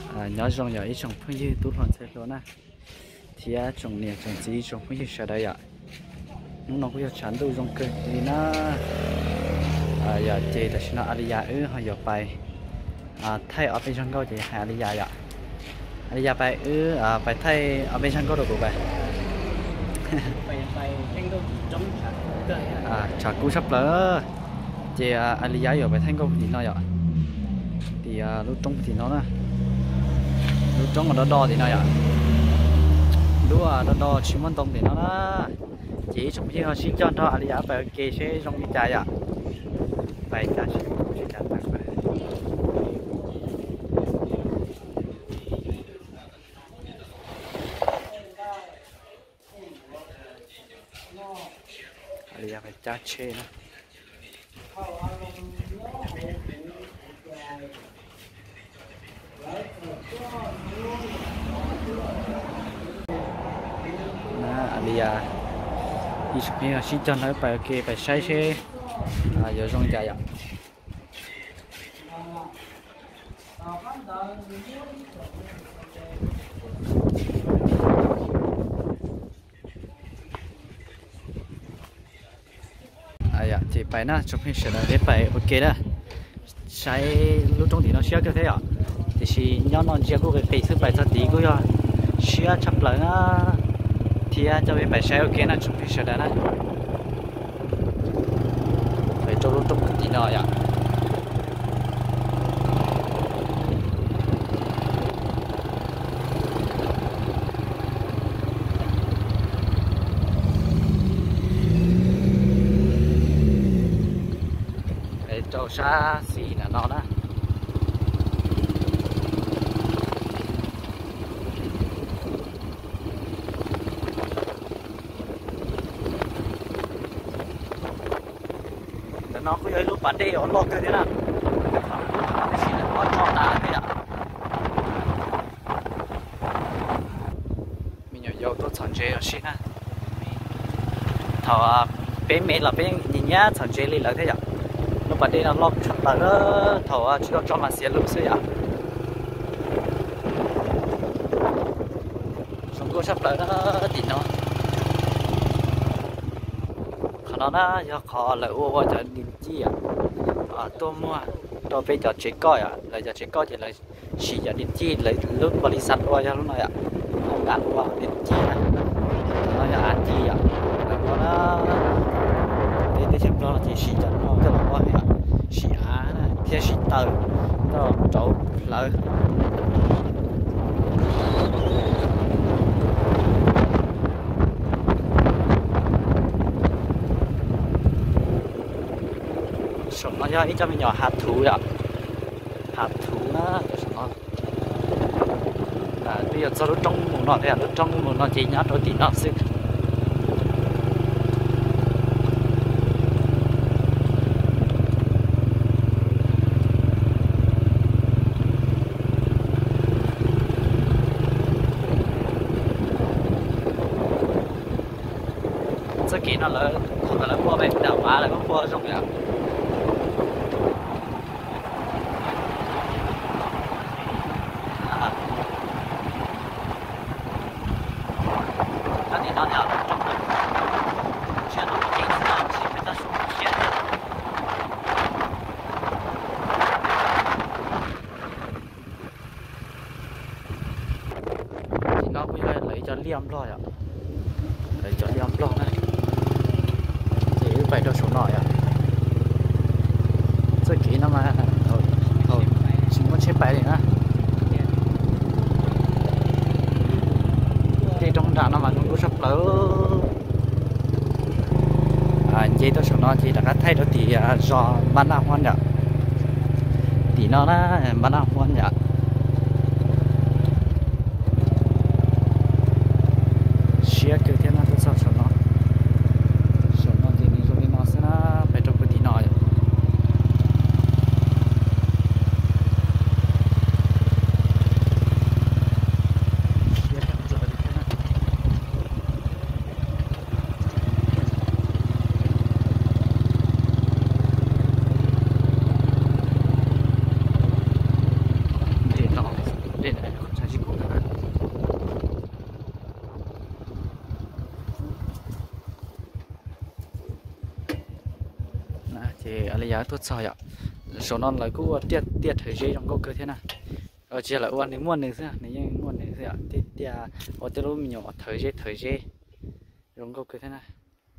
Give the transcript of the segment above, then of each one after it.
nhỏ rong nhỏ ít trồng phong như tốt hơn thế luôn nè thì trồng nè trồng gì trồng phong như sẽ đây ạ nó cũng có chán đâu rong cơ thì nó giờ chị là nó Aliyah họ giờ bài thay ở bên trong câu chị hay Aliyah ạ Aliyah bài bài thay ở bên trong câu được của bài bài thanh đâu trong chả cú sắp lỡ chị Aliyah giờ bài thanh câu thì nó vậy thì lúc trong thì nó nè lúc trong mà nó đo thì nó vậy lúc nó đo 10,000 đồng thì nó đó chỉ chúng chỉ họ xin cho nó Aliyah bài kê sẽ trong cái trái ạ bài trái sẽ trả tặng bài Aliyah bài trái chê nữa Aliyah đi chụp hình xin cho nó bài kia bài sai xe giờ rong chạy ạ dạ thì bài na chụp hình sẽ là để bài ok đó sai lúc trong thì nó xia cái thế ạ thì chỉ nhau non chia của cái thứ bài thật tí của nhau xia chập lại á thì cho cái bài sai ok na chụp hình sẽ đó nè phải cho lúc trong thì nó ạ cho xa xỉ là nó đó nó có những lúc bạn đi ở lột cái thế nào chỉ là con cho ta thế ạ mình nhớ vô tôi chọn chơi ở xin ha thầu bên mẹ là bên nhìn nhá chọn chơi đi là thế ạ lúc bạn đi nó lột chọn ta đó thầu chỉ có cho mà xé lúc xưa ạ xong cô sắp tới đó thì nó nó do khó là ô cho điểm chi tôi mua tôi bây giờ chỉ coi là giờ chỉ coi thì là chỉ giờ điểm chi lấy lúc bali sắt qua cho lúc này không gắn qua điểm chi nó là ăn chi là nó để xem nó thì chỉ cho nó cho nó qua chỉ này theo chỉ từ nó chỗ lợi sống nó cho ít cho mình nhỏ hạt thú ạ hạt thú nó bây giờ cho nó trong một nọ thế lúc trong một nọ chỉ nhát đôi tí nó xíu cái kia nó là không là qua bên đảo má là có qua trong vậy thì nó nhỏ trong đó chưa nó chỉ là chỉ phải ta xuống chuyện thì nó bây giờ lấy cho liêm rồi ạ lấy cho liêm rồi này thì phải cho số nổi ạ cái kỹ nó mà thôi chỉ muốn xếp bài đi nữa trong trạm nó mà cũng có sắp lỡ dây tôi nó thì đã thay đó thì do bán nào hoan nhở thì nó bán nào hoan nhở xia cứ thế nào tôi sao nó thì đi nó sẽ phải trong cái tí nó giờ tốt sao ạ số non là cũng tiết tiết thời gian trong câu cơ thế nào chỉ là uốn đến muôn này thôi nếu như muôn này thôi ạ tiết tiết ở từ lúc mình nhỏ thời gian trong câu cơ thế nào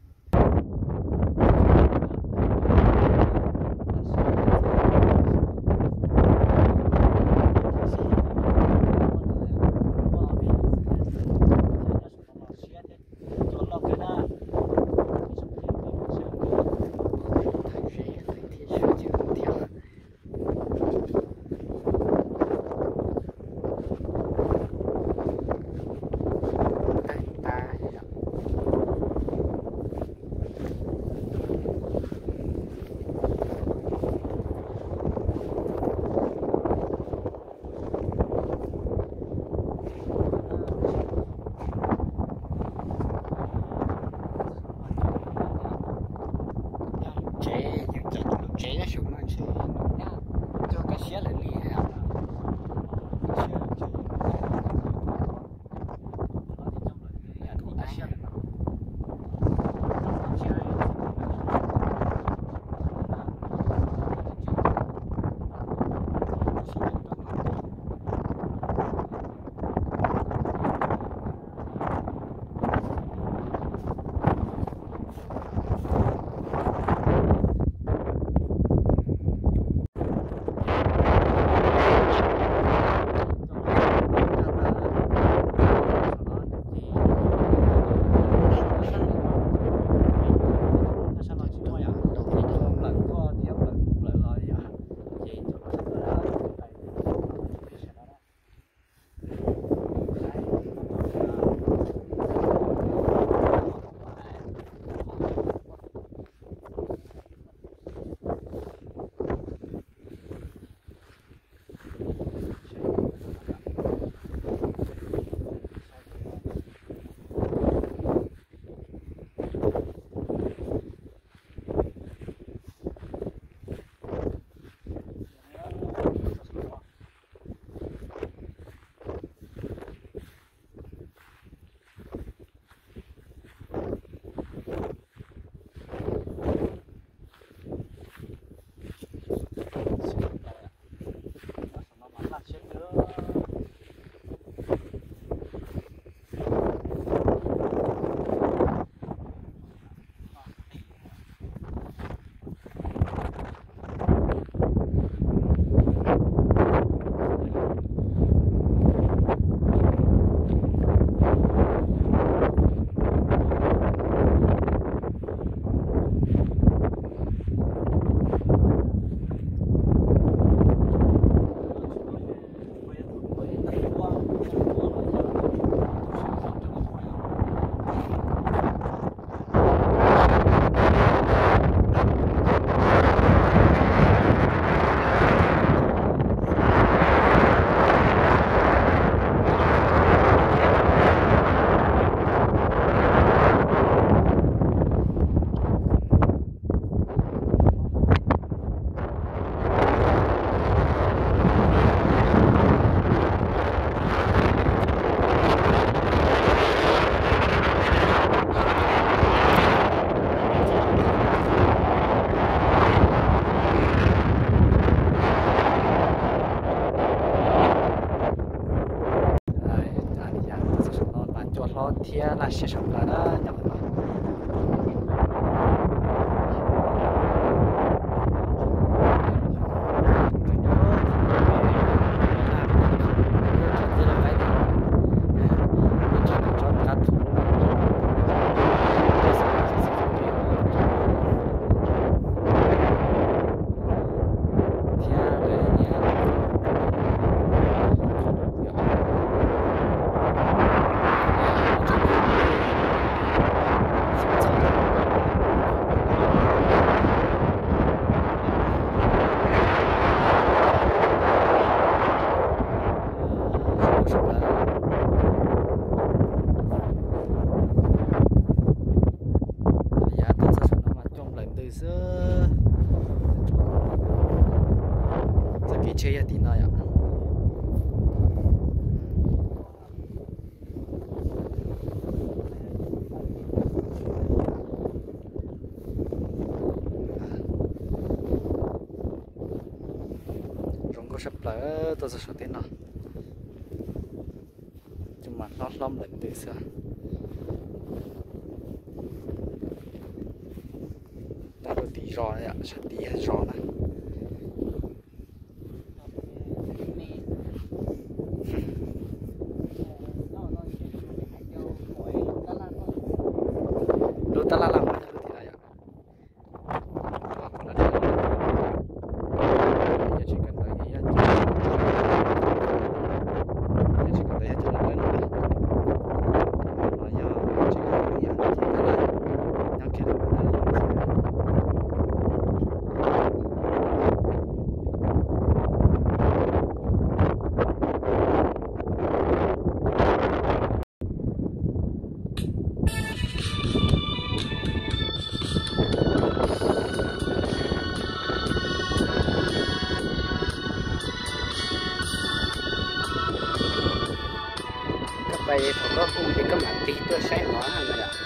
là sẽ sống là nó nhập sắp lỡ tôi sẽ tiền nó nhưng mà nó lắm lệnh từ xưa ta đôi tí rò này ạ sẽ tí hay rò này đôi ta la làm cái thứ gì này ạ chỉ cần tới gì hết chỉ cần tới hết cho nó lên nó giờ chỉ cần tới gì hết chỉ cần là nhắc kia là vậy thôi có không thì các bạn tí tôi sẽ nói này ạ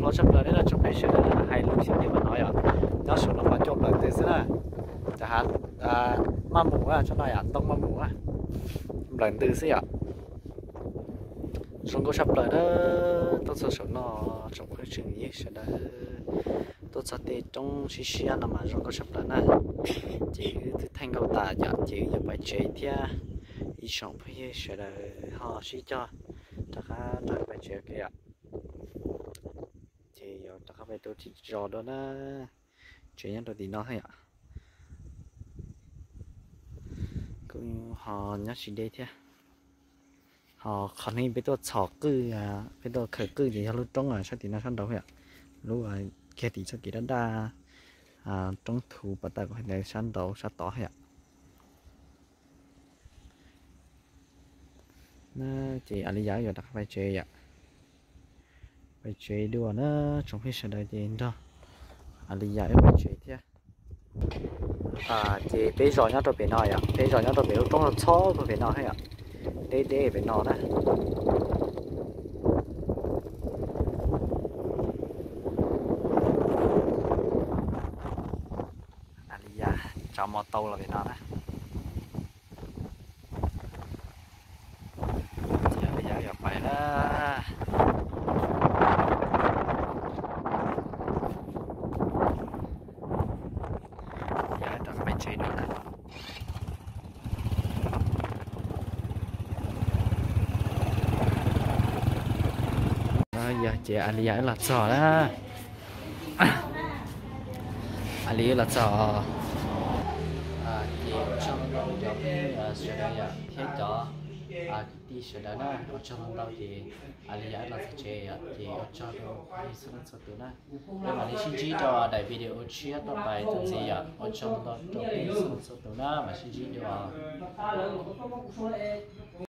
có chấp lời đấy là chụp hay sửa là hay lúc xíu thì mà nói à nó sửa là mà chụp lời từ xưa là chẳng hạn ma mũ à cho này à tông ma mũ à lần từ xí à trong có chấp lời đó tôi sợ nó trong cái chuyện gì sẽ đó tôi sợ thì trong xí xí là mà trong có chấp lời này chỉ thành câu ta dạ chỉ giờ phải chơi thia ý sống phải sẽ là họ xí cho chắc là phải chơi kia thì giờ chắc phải tôi chỉ rõ đó nó chơi nhân đồ thì nó hay ạ cũng họ nhớ chỉ đây thế họ khả năng biết tôi chọn cư biết tôi khởi cư gì lúc trong rồi sao thì nó sang đâu vậy lúc rồi kia thì sao kỳ đó đa trong thủ bắt tay của này sang đầu sang tỏ hay ạ nó chỉ anh giáo giờ đặt phải chơi ạ phải chơi đùa nó trong khi sau đây thì đó anh giáo phải chơi thế thì bây giờ nhá tôi phải nói ạ bây giờ nhá tôi phải trong là chó tôi phải nói hay ạ để phải nói đấy anh giáo cho mô tô là phải nói đấy bây giờ gặp phải đó giờ chị Ali giải là sò đó Ali là sò chị trong đâu giống sửa đây thiết cho đi sửa đó nè ở trong đâu thì Ali giải là chị thì ở trong đâu đi sửa sửa đó nhưng mà đi xin chỉ cho đại video chia đó bài từ gì ở trong đó trong đi sửa sửa đó mà xin chỉ cho